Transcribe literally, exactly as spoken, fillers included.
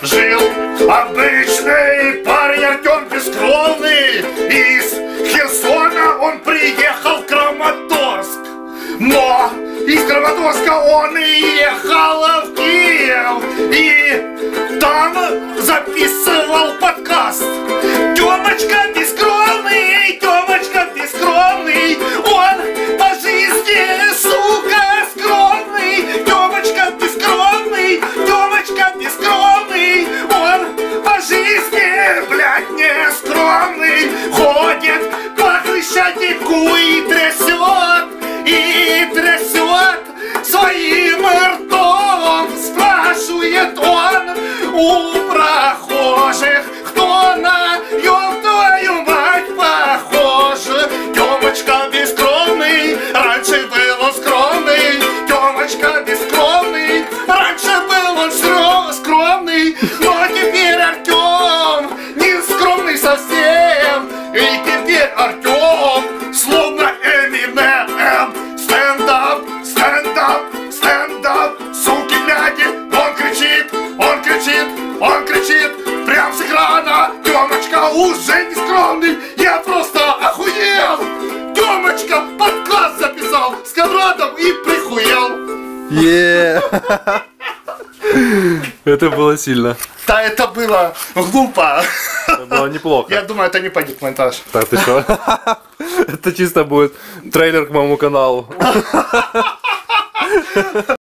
жил обычный парень Артем Бескровный. Из Херсона он приехал в Краматорск, но из Краматорска он и ехал в Киев, и там записывал подкаст. Тёмочка бескровный, Тёмочка бескровный, он по жизни, сука, скромный. Тёмочка бескровный, Тёмочка бескровный, он по жизни, блядь, не скромный. Ходит по Хрещатику и трясет, и трясет своим ртом. Спрашивает он у прохожих, кто на ёб твою мать похож. Тёмочка бескровный, раньше был он скромный. Тёмочка бескровный, раньше был он скромный, но теперь Артём не скромный совсем. И теперь Артём словно Эминем. Стендап, стендап, стендап, суки гляди, он кричит, он кричит, он кричит прям с экрана. Тёмочка уже не скромный, я просто охуел. Тёмочка подкаст записал с Конрадом и прихуел. Е. Это было сильно. Да, это было глупо. Это было неплохо. Я думаю, это не пойдет в монтаж. Так, ты что? Это чисто будет трейлер к моему каналу.